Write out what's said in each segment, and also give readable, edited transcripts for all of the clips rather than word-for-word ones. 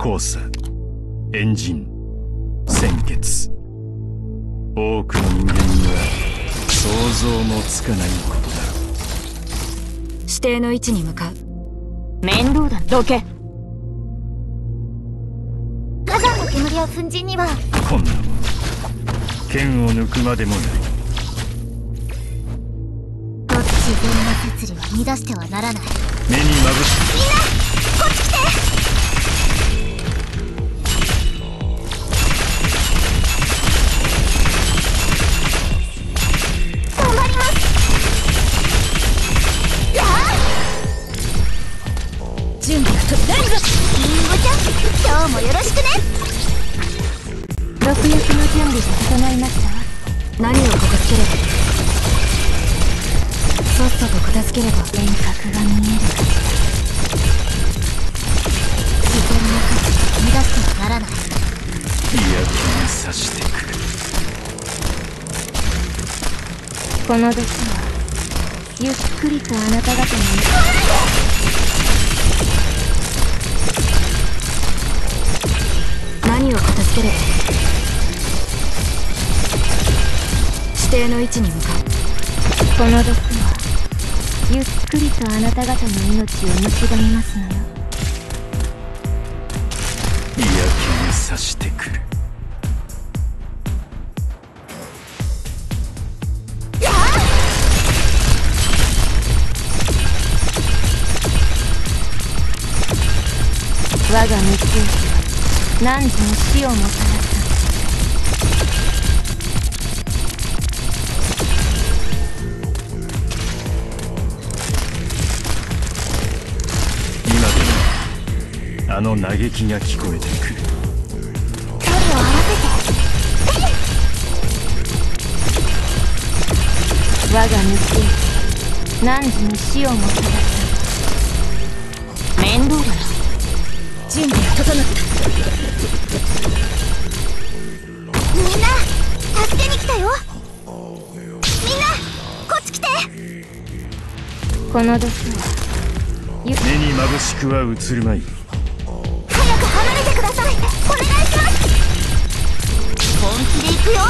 交差、炎人、鮮血。多くの人間には想像もつかないことだ。 指定の位置に向かう。 面倒だ。どけ。 火山の煙を粉塵には。 こんなもの剣を抜くまでもない。 自然な摂理は乱してはならない。 目にまぶしく。 みんなこっち来て。頑張ります。やあ準備が整えるぞ。 リンゴちゃん、今日もよろしくね。 毒薬の準備が整いましたわ。 何を片付ければいい。さっさと片付ければ幻覚が見えるかしら。 自然な摂理は乱してはならない。 嫌気にさしてくる。 この毒はゆっくりとあなた方に。 何を片付ければいい。指定の位置に向かう。 この毒はゆっくりとあなた方の命を蝕みますのよ。 嫌気にさしてくる。 我が三つは汝の死をもたらす。 今でもあの嘆きが聞こえてくる。 距離を合わせて。 我が三つは汝の死をもたらす。面倒だな。 準備が整った。 みんな助けに来たよ。みんなこっち来て。 この毒は目にまぶしくは映るまい。 早く離れてください。お願いします。本気で行くよ。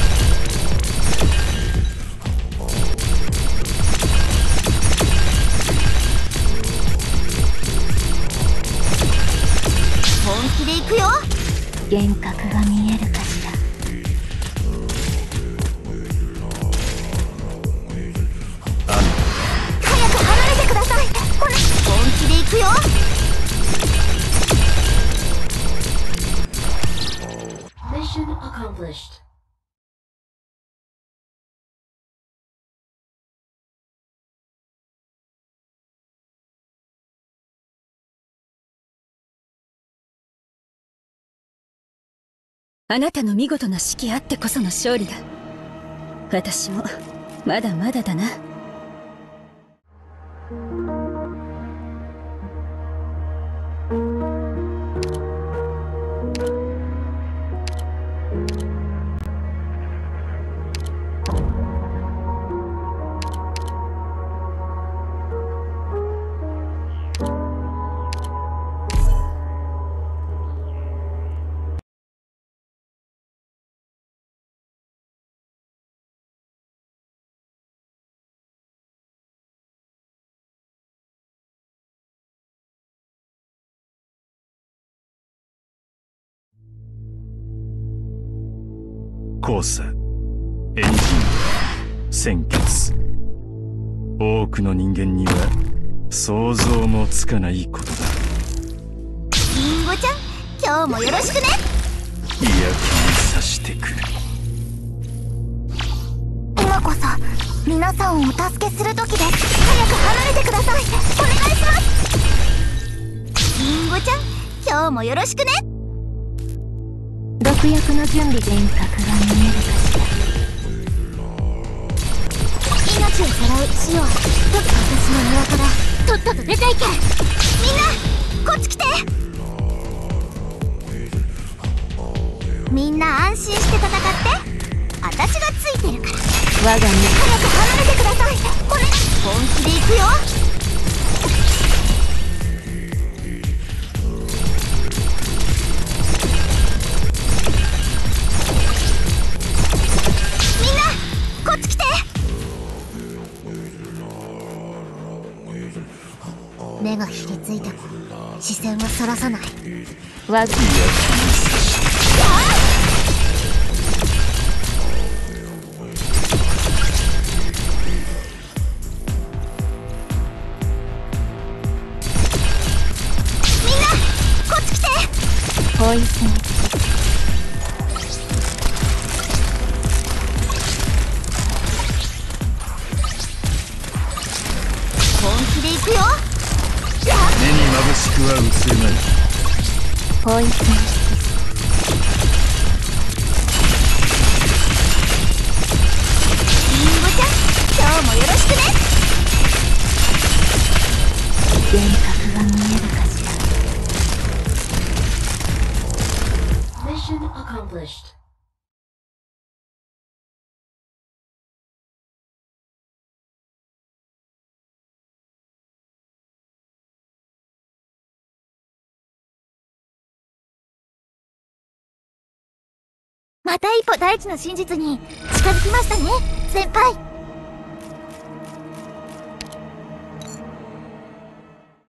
本気で行くよ。 幻覚が見えるかしら。 早く離れてください。本気で行くよ。 Mission accomplished. あなたの見事な指揮あってこその勝利だ。私もまだまだだな。 交差、炎人、鮮血。多くの人間には想像もつかないことだ。 リンゴちゃん、今日もよろしくね。 嫌気にさしてくる。 今こそ皆さんをお助けする時です。早く離れてください。お願いします。リンゴちゃん、今日もよろしくね。 毒薬の準備。幻覚が見えるかしら。 命をさらう死を私の庭からとっとと出ていけ。みんなこっち来て。みんな安心して戦って。私がついてるから。 我が身。 早く離れてください。これ本気で行くよ。 がひりついても視線はそらさない。 わずみんなこっち来て。 ポイズン本気で行くよ。 目に眩しくは映れない。 ポイズンリンゴちゃん、今日もよろしくね。 幻覚が見えるかしら。 Mission accomplished. また一歩大地の真実に近づきましたね、先輩。